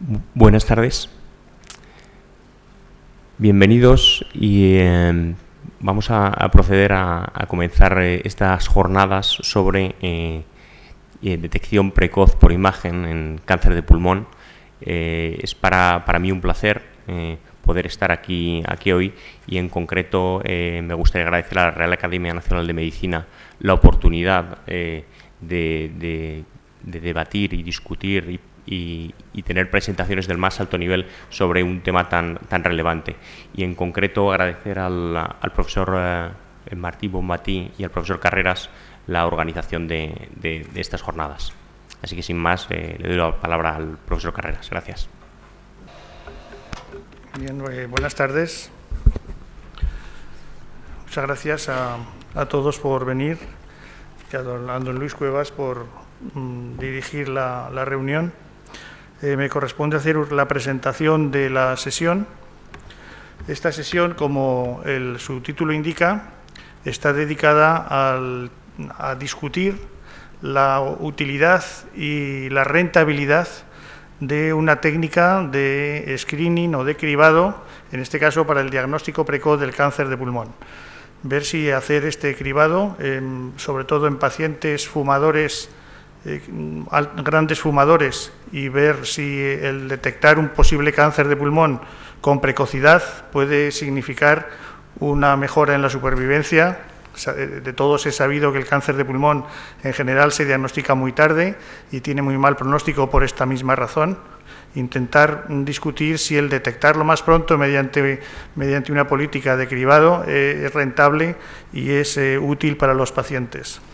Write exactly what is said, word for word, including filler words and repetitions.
Buenas tardes, bienvenidos y eh, vamos a, a proceder a, a comenzar eh, estas jornadas sobre eh, eh, detección precoz por imagen en cáncer de pulmón. Eh, es para, para mí un placer eh, poder estar aquí, aquí hoy y en concreto eh, me gustaría agradecer a la Real Academia Nacional de Medicina la oportunidad eh, de, de, de debatir y discutir y Y, y tener presentaciones del más alto nivel sobre un tema tan, tan relevante. Y en concreto agradecer al, al profesor eh, Martí Bonmatí y al profesor Carreras la organización de, de, de estas jornadas. Así que sin más, eh, le doy la palabra al profesor Carreras. Gracias. Bien, eh, buenas tardes. Muchas gracias a, a todos por venir y a don, a don Luis Cuevas por mm, dirigir la, la reunión. Eh, me corresponde hacer la presentación de la sesión. Esta sesión, como el subtítulo indica, está dedicada al, a discutir la utilidad y la rentabilidad de una técnica de screening o de cribado, en este caso para el diagnóstico precoz del cáncer de pulmón. Ver si hacer este cribado, eh, sobre todo en pacientes fumadores, Eh, grandes fumadores, y ver si el detectar un posible cáncer de pulmón con precocidad puede significar una mejora en la supervivencia. De todos he sabido que el cáncer de pulmón en general se diagnostica muy tarde y tiene muy mal pronóstico por esta misma razón. Intentar discutir si el detectarlo más pronto mediante, mediante una política de cribado eh, es rentable y es eh, útil para los pacientes.